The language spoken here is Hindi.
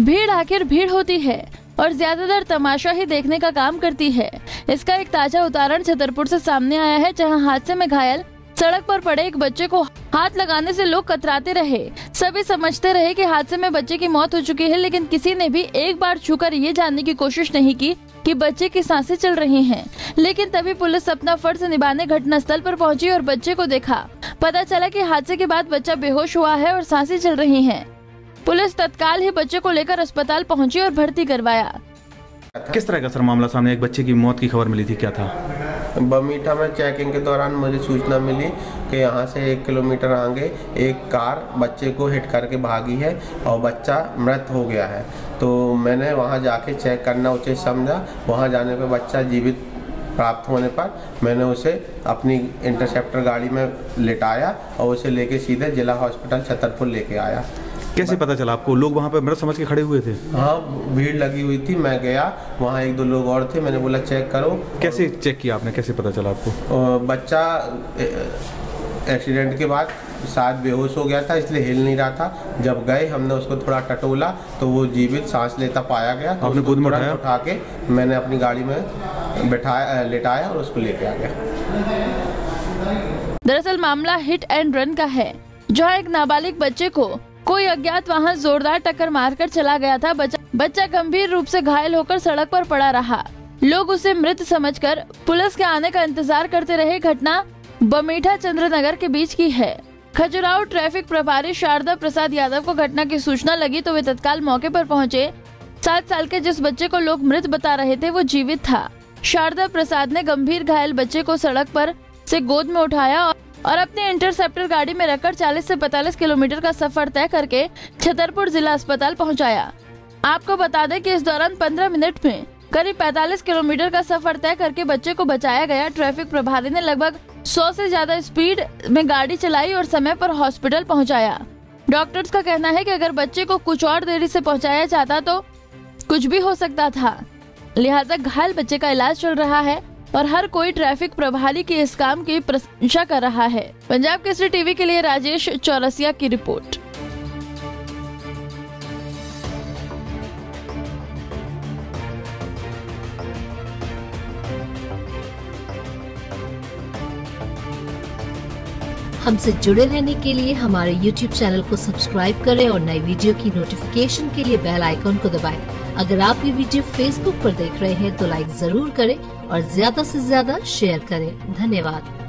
भीड़ आखिर भीड़ होती है और ज्यादातर तमाशा ही देखने का काम करती है। इसका एक ताजा उदाहरण छतरपुर से सामने आया है, जहां हादसे में घायल सड़क पर पड़े एक बच्चे को हाथ लगाने से लोग कतराते रहे। सभी समझते रहे कि हादसे में बच्चे की मौत हो चुकी है, लेकिन किसी ने भी एक बार छूकर ये जानने की कोशिश नहीं की कि बच्चे की सांसें चल रही हैं। लेकिन तभी पुलिस अपना फर्ज निभाने घटनास्थल पर पहुंची और बच्चे को देखा। पता चला कि हादसे के बाद बच्चा बेहोश हुआ है और सांसें चल रही हैं। पुलिस तत्काल ही बच्चे को लेकर अस्पताल पहुंची और भर्ती करवाया। किस तरह का सर मामला सामने, एक बच्चे की मौत की खबर मिली थी, क्या था? बमीठा में चेकिंग के दौरान मुझे सूचना मिली कि यहाँ से 1 किलोमीटर आगे एक कार बच्चे को हिट करके भागी है और बच्चा मृत हो गया है। तो मैंने वहाँ जाके चेक करना उचित समझा। वहाँ जाने पर बच्चा जीवित प्राप्त होने पर मैंने उसे अपनी इंटरसेप्टर गाड़ी में लिटाया और उसे लेके सीधे जिला हॉस्पिटल छतरपुर लेके आया। कैसे पता चला आपको? लोग वहाँ पे मृत समझ के खड़े हुए थे? हाँ, भीड़ लगी हुई थी। मैं गया, वहाँ 1-2 लोग और थे, मैंने बोला चेक करो। कैसे चेक किया आपने, कैसे पता चला आपको? बच्चा एक्सीडेंट के बाद शायद बेहोश हो गया था, इसलिए हिल नहीं रहा था। जब गए हमने उसको थोड़ा टटोला तो वो जीवित सांस लेता पाया गया। तो आपने गोद में उठा के मैंने अपनी गाड़ी में लिटाया और उसको लेके आ गया। दरअसल मामला हिट एंड रन का है, जहाँ एक नाबालिग बच्चे को कोई अज्ञात वाहन जोरदार टक्कर मारकर चला गया था। बच्चा गंभीर रूप से घायल होकर सड़क पर पड़ा रहा। लोग उसे मृत समझकर पुलिस के आने का इंतजार करते रहे। घटना बमीठा चंद्रनगर के बीच की है। खजुराहो ट्रैफिक प्रभारी शारदा प्रसाद यादव को घटना की सूचना लगी तो वे तत्काल मौके पर पहुंचे। 7 साल के जिस बच्चे को लोग मृत बता रहे थे वो जीवित था। शारदा प्रसाद ने गंभीर घायल बच्चे को सड़क पर से गोद में उठाया और अपने इंटरसेप्टर गाड़ी में रखकर 40 से 45 किलोमीटर का सफर तय करके छतरपुर जिला अस्पताल पहुंचाया। आपको बता दें कि इस दौरान 15 मिनट में करीब 45 किलोमीटर का सफर तय करके बच्चे को बचाया गया। ट्रैफिक प्रभारी ने लगभग 100 से ज्यादा स्पीड में गाड़ी चलाई और समय पर हॉस्पिटल पहुंचाया। डॉक्टर्स का कहना है कि अगर बच्चे को कुछ और देरी से पहुंचाया जाता तो कुछ भी हो सकता था। लिहाजा घायल बच्चे का इलाज चल रहा है और हर कोई ट्रैफिक प्रभारी के इस काम की प्रशंसा कर रहा है। पंजाब केसरी टीवी के लिए राजेश चौरसिया की रिपोर्ट। हमसे जुड़े रहने के लिए हमारे YouTube चैनल को सब्सक्राइब करें और नई वीडियो की नोटिफिकेशन के लिए बेल आइकॉन को दबाएं। अगर आप ये वीडियो Facebook पर देख रहे हैं तो लाइक जरूर करें और ज्यादा से ज्यादा शेयर करें। धन्यवाद।